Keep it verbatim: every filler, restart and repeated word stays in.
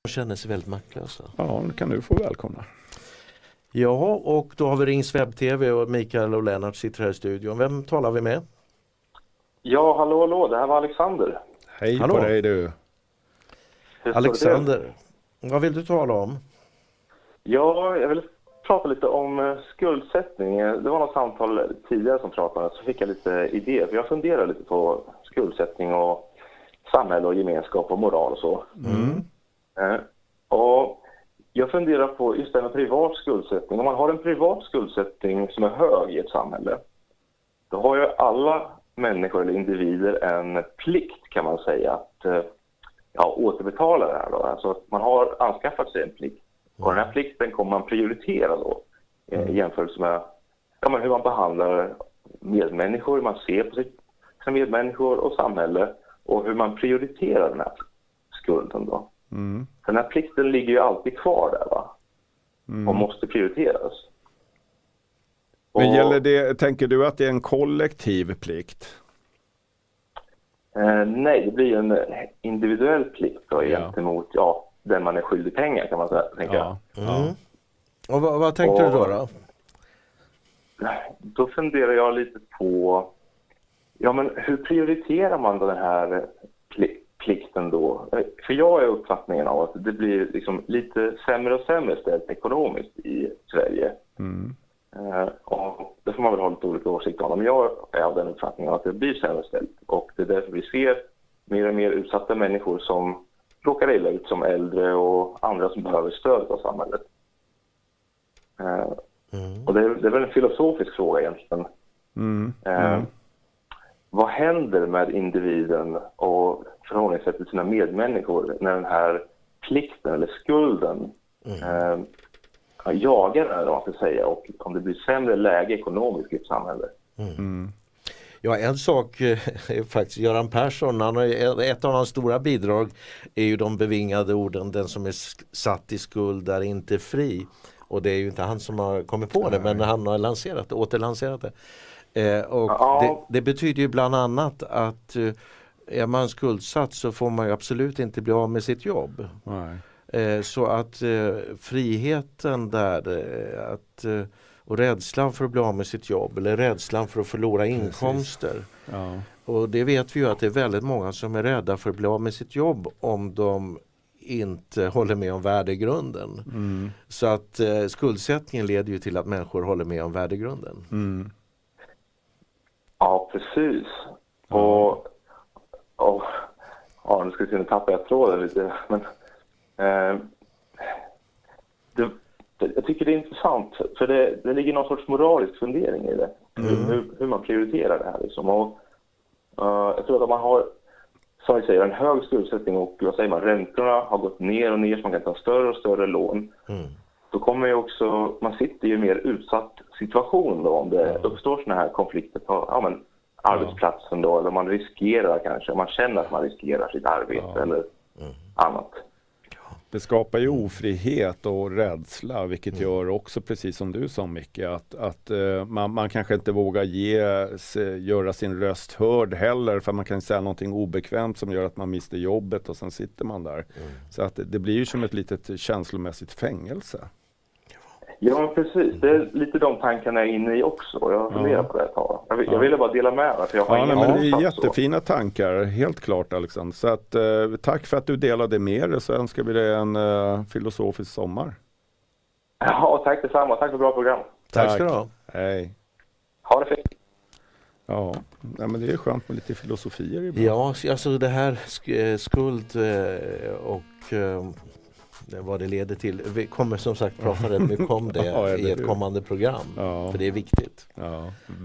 känner sig väldigt maktlösa. Ja, nu kan du få välkomna. Ja, och då har vi Rings webb-tv och Mikael och Lennart sitter här i studion. Vem talar vi med? Ja, hallå, hallå. Det här var Alexander. Hej Hallå. på dig du. Alexander, vad vill du tala om? Ja, jag vill prata lite om skuldsättning. Det var något samtal tidigare som pratade, så fick jag lite idéer. För jag funderar lite på skuldsättning och samhälle och gemenskap och moral och så. Mm. Eh, och jag funderar på just det med privat skuldsättning. Om man har en privat skuldsättning som är hög i ett samhälle, då har ju alla människor eller individer en plikt, kan man säga, att eh, ja, återbetala det här då. Alltså att man har anskaffat sig en plikt. Och den här plikten kommer man prioritera då eh, i jämförelse med ja, men hur man behandlar medmänniskor, hur man ser på sina medmänniskor och samhälle och hur man prioriterar den här skulden då. Mm. Den här plikten ligger ju alltid kvar där, va? Mm. Och måste prioriteras. Men och, gäller det, tänker du att det är en kollektiv plikt? eh, nej, det blir en individuell plikt då, Ja. gentemot ja, den man är skyldig pengar, kan man säga, tänka. Ja. Mm. Och vad, vad tänkte Och- du då? då? Då funderar jag lite på ja, men hur prioriterar man då den här pli- plikten då? För jag är uppfattningen av att det blir liksom lite sämre och sämre ställt ekonomiskt i Sverige. Mm. Eh, och det får man väl ha lite olika åsikter om. Men jag är av den uppfattningen att det blir sämre ställt. Och det är därför vi ser mer och mer utsatta människor som råkar illa ut, som äldre och andra som behöver stöd av samhället. Eh, Mm. och det är, det är väl en filosofisk fråga egentligen. Mm. Eh, Mm. Vad händer med individen och förhållningssättet till sina medmänniskor när den här plikten eller skulden Mm. eh, jagar den, eller vad man ska säga, och om det blir sämre läge ekonomiskt i ett samhälle? Mm. Ja, en sak eh, är faktiskt Göran Persson, han har, ju- ett av hans stora bidrag är ju de bevingade orden, den som är sk- satt i skuld är inte fri. Och det är ju inte han som har kommit på det, men han har lanserat det, återlanserat det. Eh, och Ja. det, det betyder ju bland annat att eh, är man skuldsatt så får man ju absolut inte bli av med sitt jobb. Nej. Eh, så att eh, friheten där, eh, att, eh, och rädslan för att bli av med sitt jobb eller rädslan för att förlora inkomster. Ja. Och det vet vi ju att det är väldigt många som är rädda för att bli av med sitt jobb om de inte håller med om värdegrunden. Mm. Så att eh, skuldsättningen leder ju till att människor håller med om värdegrunden. Mm. Ja, precis. Och, och ja, nu ska vi se, nu tappar jag tråden lite. Men, eh, det, det, jag tycker det är intressant, för det, det ligger någon sorts moralisk fundering i det. Mm. Hur, hur, hur man prioriterar det här. Liksom. Och, eh, jag tror att om man har, som vi säger, en hög skuldsättning och vad säger man, räntorna har gått ner och ner så man kan ta större och större lån. Mm. Då kommer ju också, man sitter i en mer utsatt situation då om det uppstår såna här konflikter på ja, men, arbetsplatsen då, eller man riskerar kanske, man känner att man riskerar sitt arbete Ja. eller Mm. annat. Det skapar ju ofrihet och rädsla, vilket gör också, precis som du sa Micke, att, att uh, man, man kanske inte vågar ge, se, göra sin röst hörd heller, för man kan säga någonting obekvämt som gör att man mister jobbet och sen sitter man där. Mm. Så att det, det blir ju som ett litet känslomässigt fängelse. Ja, precis. Det är lite de tankarna jag är inne i också. Jag funderar på det ett tag. Jag, vill, jag ville bara dela med mig, för jag har Ja, nej, ingen men det är uppfattning så. jättefina tankar, helt klart Alexander. Så att, uh, tack för att du delade med dig, så önskar vi dig en uh, filosofisk sommar. Ja, tack detsamma. Tack för bra program. Tack ska du ha. Hej. Ha det fint. Ja, nej, men det är skönt med lite filosofier ibland. Ja, alltså det här sk- eh, skuld eh, och eh, vad det leder till. Vi kommer som sagt prata rätt mycket om det Ja, eller i ett hur? kommande program. Ja. För det är viktigt. Ja,